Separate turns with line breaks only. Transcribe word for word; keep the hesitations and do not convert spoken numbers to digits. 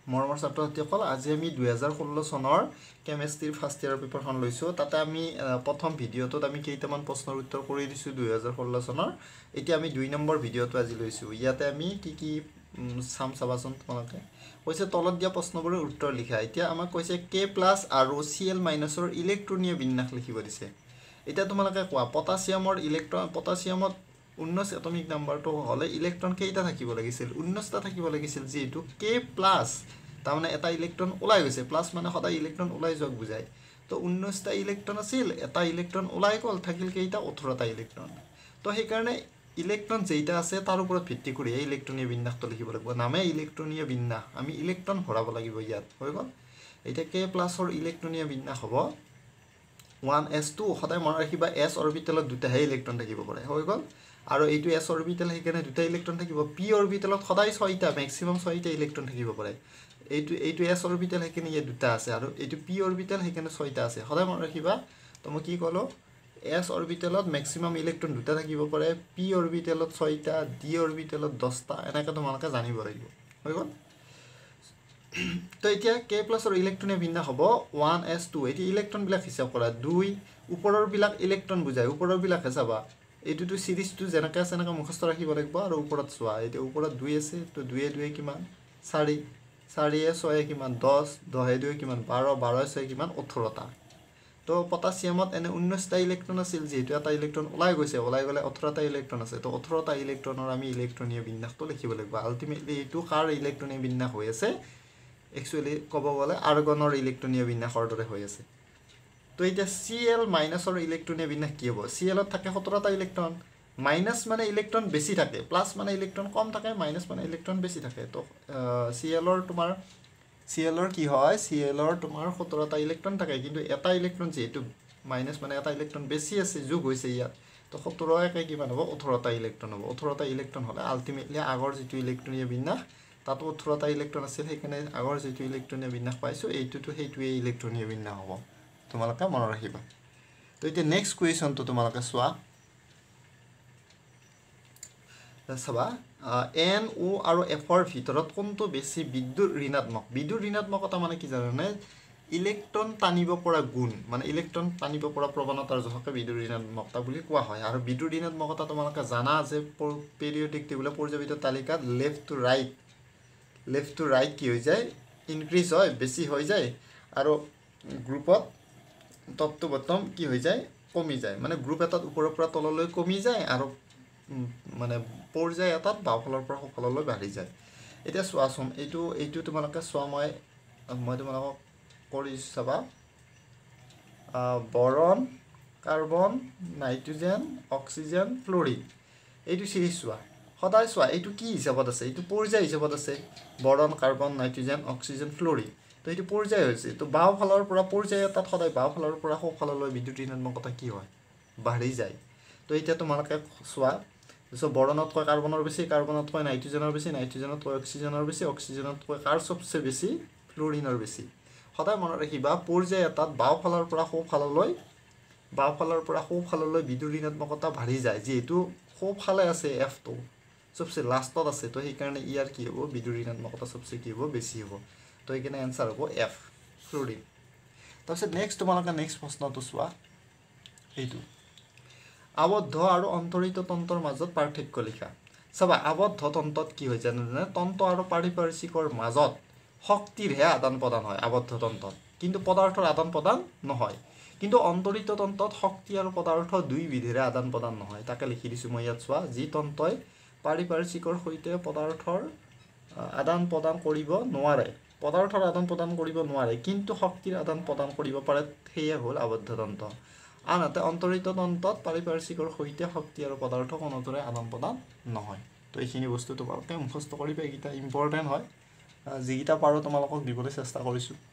মৰমৰ ছাত্ৰ ছাত্ৰীসকল আজি আমি দুই হাজাৰ ষোল্ল চনৰ কেমিষ্ট্ৰিৰ ফাৰ্ষ্ট ইয়াৰ পেপাৰখন লৈছোঁ তাতে আমি প্ৰথম ভিডিঅ'টোত আমি কেইটামান প্ৰশ্নৰ উত্তৰ কৰি দিছোঁ দুই হাজাৰ ষোল্ল চনৰ এতিয়া আমি দুই নম্বৰ ভিডিঅ'টো আজি লৈছোঁ ইয়াতে আমি কি কি চাম চাবাচোন তোমালোকে কৈছে তলত দিয়া প্ৰশ্নবোৰৰ উত্তৰ লিখা এতিয়া আমাক কৈছে কে প্লাছ আৰু চি এল মাইনাছৰ ইলেক্ট্ৰনীয় বিন্যাস লিখিব দিছে এতিয়া তোমালোকে কোৱা পটাছিয়ামৰ ইলেক্ট্ৰন পটাছিয়ামত ঊনৈছ এটমিক নাম্বাৰটো হ'লে ইলেক্ট্ৰন কেইটা থাকিব লাগিছিল ঊনৈছটা থাকিব লাগিছিল যেহেতু কে প্লাছ তাৰমানে এটা ইলেক্ট্ৰন ওলাই গৈছে প্লাছ মানে সদায় ইলেক্ট্ৰন ওলাই যোৱাক বুজায় তো ঊনৈছটা ইলেক্ট্ৰন আছিল এটা ইলেক্ট্ৰন ওলাই গ'ল থাকিল কেইটা ওঠৰটা ইলেক্ট্ৰন তো সেইকাৰণে ইলেক্ট্ৰন যেইটা আছে তাৰ ওপৰত ভিত্তি কৰি এই ইলেক্ট্ৰনীয় বিন্যাসটো লিখিব লাগিব নামে ইলেক্ট্ৰনীয় বিন্যাস আমি ইলেক্ট্ৰন ভৰাব লাগিব ইয়াত হৈ গ'ল এতিয়া কে প্লাছৰ ইলেক্ট্ৰনীয় বিন্যাস হ'ব ওৱান এছ টু সদায় মনত ৰাখিবা এছ অৰবিটেলত দুটাহে ইলেক্ট্ৰন থাকিব পাৰে হৈ গ'ল আৰু এইটো এছ অৰবিটেল সেইকাৰণে দুটা ইলেক্ট্ৰন থাকিব পি অৰবিটেলত সদায় ছয়টা মেক্সিমাম ছয়টা ইলেক্ট্ৰন থাকিব পাৰে এইটো এইটো এছ অৰবিটেল সেইকাৰণে ইয়াত দুটা আছে আৰু এইটো পি অৰবিটেল সেইকাৰণে ছয়টা আছে সদায় মনত ৰাখিবা তো মই কি ক'লোঁ এছ অৰবিটেলত মেক্সিমাম ইলেক্ট্ৰন দুটা থাকিব পাৰে পি অৰবিটেলত ছয়টা ডি অৰবিটেলত দহটা এনেকৈ তোমালোকে জানিব লাগিব হৈ গ'ল তো এতিয়া কে প্লাছৰ ইলেক্ট্ৰনীয় বিন্যাস হ'ব ওৱান এছ টু এতিয়া ইলেক্ট্ৰনবিলাক হিচাপ কৰা দুই ওপৰৰবিলাক ইলেক্ট্ৰন বুজায় ওপৰৰবিলাকহে চাবা এইটোতো চিৰিজটো যেনেকৈ আছে এনেকৈ মুখস্থ ৰাখিব লাগিব আৰু ওপৰত চোৱা এতিয়া ওপৰত দুই আছে তো দুয়ে দুয়ে কিমান চাৰি চাৰিয়ে ছয়ে কিমান দহ দহে দুয়ে কিমান বাৰ বাৰয়ে ছয়ে কিমান ওঠৰটা তো পটাছিয়ামত এনে ঊনৈছটা ইলেক্ট্ৰন আছিল যিহেতু এটা ইলেক্ট্ৰন ওলাই গৈছে ওলাই গ'লে ওঠৰটা ইলেক্ট্ৰন আছে তো ওঠৰটা ইলেক্ট্ৰনৰ আমি ইলেক্ট্ৰনীয় বিন্যাসটো লিখিব লাগিব আল্টিমেটলি এইটো কাৰ ইলেক্ট্ৰনীয় বিন্যাস হৈ আছে একচুৱেলি ক'ব গ'লে আৰ্গনৰ ইলেক্ট্ৰনীয় বিন্যাসৰ দৰে হৈ আছে তো এতিয়া চি এল মাইনাছৰ ইলেক্ট্ৰনীয় বিন্যাস কি হ'ব চি এলত থাকে সোতৰটা ইলেক্ট্ৰন মাইনাছ মানে ইলেক্ট্ৰন বেছি থাকে প্লাছ মানে ইলেক্ট্ৰন কম থাকে মাইনাছ মানে ইলেক্ট্ৰন বেছি থাকে তো চি এলৰ তোমাৰ চি এলৰ কি হয় চি এলৰ তোমাৰ সোতৰটা ইলেক্ট্ৰন থাকে কিন্তু এটা ইলেক্ট্ৰন যিহেতু মাইনাছ মানে এটা ইলেক্ট্ৰন বেছি আছে যোগ হৈছে ইয়াত তো সোতৰ একে কিমান হ'ব ওঠৰটা ইলেক্ট্ৰন হ'ব ওঠৰটা ইলেক্ট্ৰন হ'লে আল্টিমেটলি আগৰ যিটো ইলেক্ট্ৰনীয় বিন্যাস তাতো ওঠৰটা ইলেক্ট্ৰন আছিল সেইকাৰণে আগৰ যিটো ইলেক্ট্ৰনীয় বিন্যাস পাইছোঁ এইটোতো সেইটোৱে ইলেক্ট্ৰনীয় বিন্যাস হ'ব তোমালোকে মনত ৰাখিবা তো এতিয়া নেক্সট কুৱেশ্যনটো তোমালোকে চোৱা চাবা এন অ' আৰু এফৰ ভিতৰত কোনটো বেছি বিদ্যুৎ ঋণাত্মক বিদ্যুৎ ঋণাত্মকতা মানে কি জানানে ইলেক্ট্ৰন টানিব পৰা গুণ মানে ইলেক্ট্ৰন টানিব পৰা প্ৰৱণতাৰ জহকে বিদ্যুৎ ঋণাত্মকতা বুলি কোৱা হয় আৰু বিদ্যুৎ ঋণাত্মকতা তোমালোকে জানা যে পেৰিয়ডিক টেবুলৰ পৰ্যায়বিত তালিকাত left to right left to right কি হৈ যায় ইনক্ৰিজ হয় বেছি হৈ যায় আৰু গ্ৰুপত টপ টু বটম কি হৈ যায় কমি যায় মানে গ্ৰুপ এটাত ওপৰৰ পৰা তললৈ কমি যায় আৰু মানে পৰ্যায় এটাত বাওঁফালৰ পৰা সোঁফাললৈ বাঢ়ি যায় এতিয়া চোৱাচোন এইটো এইটো তোমালোকে চোৱা মই মই তোমালোকক কৰি চাবা boron carbon nitrogen oxygen fluorine এইটো চিৰিজ চোৱা সদায় চোৱা এইটো কি হিচাপত আছে এইটো পৰ্যায় হিচাপত আছে বৰণ কাৰ্বন নাইট্ৰজেন অক্সিজেন ফ্ল'ৰিন তো এইটো পৰ্যায় হৈছে তো বাওঁফালৰ পৰা পৰ্যায় এটাত সদায় বাওঁফালৰ পৰা সোঁফাললৈ বিদ্যুৎ ঋণাত্মকতা কি হয় বাঢ়ি যায় তো এতিয়া তোমালোকে চোৱা চ' বৰণতকৈ কাৰ্বনৰ বেছি কাৰ্বনতকৈ নাইট্ৰজেনৰ বেছি নাইট্ৰজেনতকৈ অক্সিজেনৰ বেছি অক্সিজেনতকৈ কাৰ চবচে বেছি ফ্ল'ৰিনৰ বেছি সদায় মনত ৰাখিবা পৰ্যায় এটাত বাওঁফালৰ পৰা সোঁফাললৈ বাওঁফালৰ পৰা সোঁফাললৈ বিদ্যুৎ ঋণাত্মকতা বাঢ়ি যায় যিহেতু সোঁফালে আছে এফটো চবচে লাষ্টত আছে তো সেইকাৰণে ইয়াৰ কি হ'ব বিদ্যুৎ ঋণাত্মকতা চবচে কি হ'ব বেছি হ'ব তো সেইকাৰণে এনচাৰ হ'ব এফ ফ্ল'ৰিন তাৰপিছত নেক্সট তোমালোকে নেক্সট প্ৰশ্নটো চোৱা এইটো আবদ্ধ আৰু অন্তৰিত তন্ত্ৰৰ মাজত পাৰ্থক্য লিখা চাবা আবদ্ধ তন্ত্ৰত কি হয় জানে তন্ত্ৰ আৰু পাৰিপাৰ্শ্বিকৰ মাজত শক্তিৰহে আদান প্ৰদান হয় আবদ্ধ তন্ত্ৰত কিন্তু পদাৰ্থৰ আদান প্ৰদান নহয় কিন্তু অন্তৰিত তন্ত্ৰত শক্তি আৰু পদাৰ্থ দুই বিধেৰে আদান প্ৰদান নহয় তাকে লিখি দিছোঁ মই ইয়াত চোৱা যি তন্ত্ৰই পাৰিপাৰ্শ্বিকৰ সৈতে পদাৰ্থৰ আদান প্ৰদান কৰিব নোৱাৰে পদাৰ্থৰ আদান প্ৰদান কৰিব নোৱাৰে কিন্তু শক্তিৰ আদান প্ৰদান কৰিব পাৰে সেয়ে হ'ল আবদ্ধ তন্ত্ৰ আনহাতে অন্তৰিত তন্ত্ৰত পাৰিপাৰ্শ্বিকৰ সৈতে শক্তি আৰু পদাৰ্থ কোনোদৰে আদান প্ৰদান নহয় তো এইখিনি বস্তু তোমালোকে মুখস্থ কৰিবা এইকেইটা ইম্পৰ্টেণ্ট হয় যিকেইটা পাৰোঁ তোমালোকক দিবলৈ চেষ্টা কৰিছোঁ